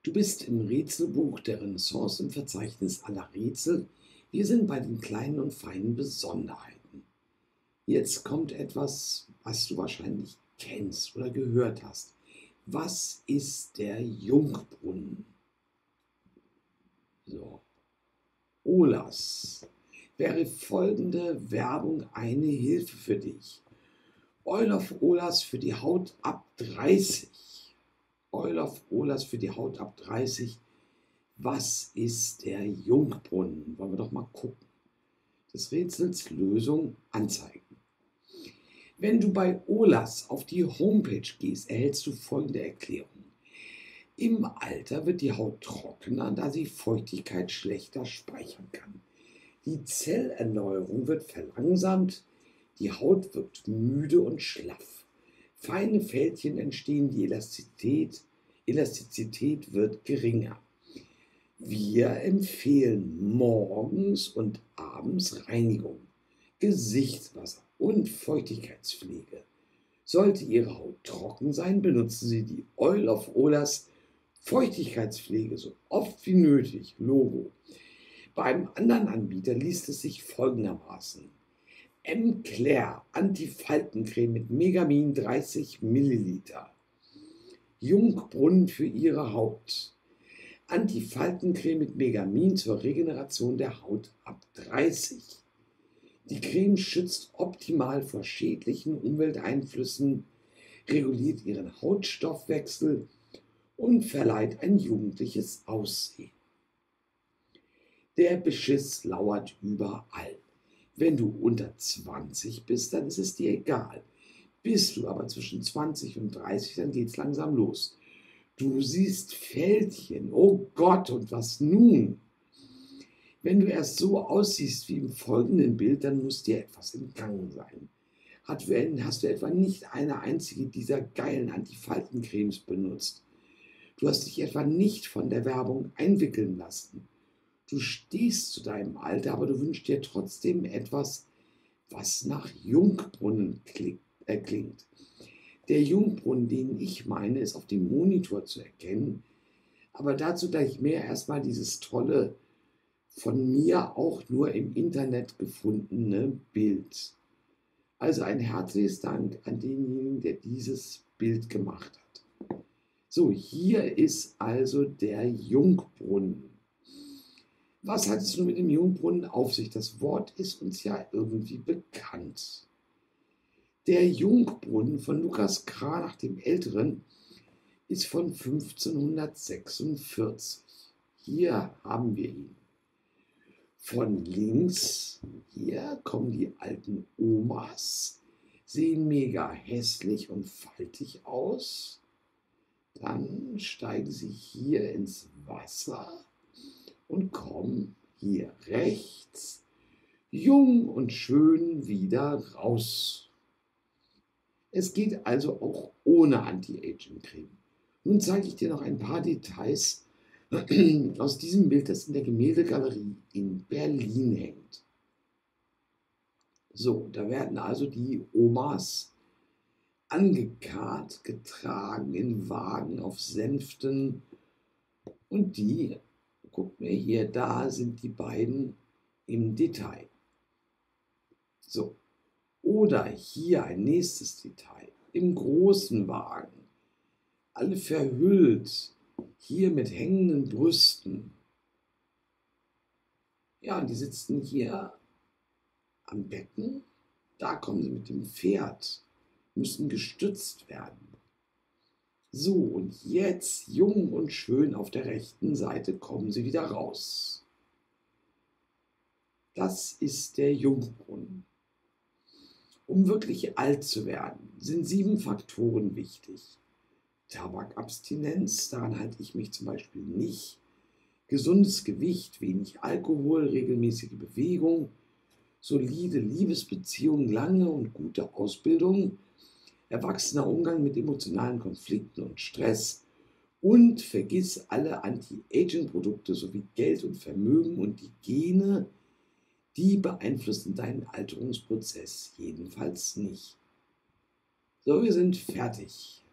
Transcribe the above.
Du bist im Rätselbuch der Renaissance im Verzeichnis aller Rätsel. Wir sind bei den kleinen und feinen Besonderheiten. Jetzt kommt etwas, was du wahrscheinlich kennst oder gehört hast. Was ist der Jungbrunnen? So, Olas. Wäre folgende Werbung eine Hilfe für dich? Oil of Olas für die Haut ab 30. Oil of Olas für die Haut ab 30. Was ist der Jungbrunnen? Wollen wir doch mal gucken. Des Rätsels Lösung anzeigen. Wenn du bei Olas auf die Homepage gehst, erhältst du folgende Erklärung. Im Alter wird die Haut trockener, da sie Feuchtigkeit schlechter speichern kann. Die Zellerneuerung wird verlangsamt, die Haut wird müde und schlaff. Feine Fältchen entstehen, die Elastizität wird geringer. Wir empfehlen morgens und abends Reinigung, Gesichtswasser und Feuchtigkeitspflege. Sollte Ihre Haut trocken sein, benutzen Sie die Oil of Olas Feuchtigkeitspflege so oft wie nötig. Logo. Beim anderen Anbieter liest es sich folgendermaßen. M-Claire Antifaltencreme mit Megamin 30 Milliliter. Jungbrunnen für Ihre Haut. Antifaltencreme mit Megamin zur Regeneration der Haut ab 30. Die Creme schützt optimal vor schädlichen Umwelteinflüssen, reguliert Ihren Hautstoffwechsel und verleiht ein jugendliches Aussehen. Der Beschiss lauert überall. Wenn du unter 20 bist, dann ist es dir egal. Bist du aber zwischen 20 und 30, dann geht es langsam los. Du siehst Fältchen, oh Gott, und was nun? Wenn du erst so aussiehst wie im folgenden Bild, dann muss dir etwas entgangen sein. Hast du etwa nicht eine einzige dieser geilen Antifaltencremes benutzt? Du hast dich etwa nicht von der Werbung einwickeln lassen. Du stehst zu deinem Alter, aber du wünschst dir trotzdem etwas, was nach Jungbrunnen klingt. Der Jungbrunnen, den ich meine, ist auf dem Monitor zu erkennen. Aber dazu gleich mehr. Erstmal dieses tolle, von mir auch nur im Internet gefundene Bild. Also ein herzliches Dank an denjenigen, der dieses Bild gemacht hat. So, hier ist also der Jungbrunnen. Was hat es nun mit dem Jungbrunnen auf sich? Das Wort ist uns ja irgendwie bekannt. Der Jungbrunnen von Lukas Cranach dem Älteren ist von 1546. Hier haben wir ihn. Von links, hier kommen die alten Omas, sehen mega hässlich und faltig aus. Dann steigen sie hier ins Wasser und kommen hier rechts jung und schön wieder raus. Es geht also auch ohne Anti-Aging-Creme. Nun zeige ich dir noch ein paar Details aus diesem Bild, das in der Gemäldegalerie in Berlin hängt. So, da werden also die Omas angekarrt, getragen in Wagen auf Sänften und die, guckt mir hier, da sind die beiden im Detail. So, oder hier ein nächstes Detail, im großen Wagen, alle verhüllt, hier mit hängenden Brüsten. Ja, die sitzen hier am Becken, da kommen sie mit dem Pferd, müssen gestützt werden. So, und jetzt, jung und schön auf der rechten Seite, kommen sie wieder raus. Das ist der Jungbrunnen. Um wirklich alt zu werden, sind 7 Faktoren wichtig. Tabakabstinenz, daran halte ich mich zum Beispiel nicht. Gesundes Gewicht, wenig Alkohol, regelmäßige Bewegung, solide Liebesbeziehungen, lange und gute Ausbildung, erwachsener Umgang mit emotionalen Konflikten und Stress und vergiss alle Anti-Aging-Produkte sowie Geld und Vermögen und die Gene, die beeinflussen deinen Alterungsprozess jedenfalls nicht. So, wir sind fertig.